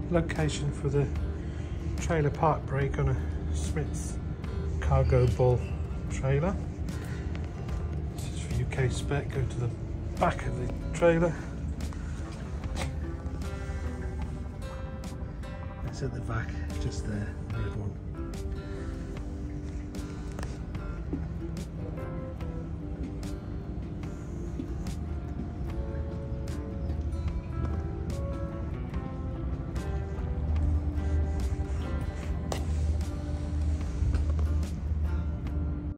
location for the trailer park brake on a Schmitz Cargobull trailer. This is for UK spec. Go to the back of the trailer. It's at the back, just there, the red one.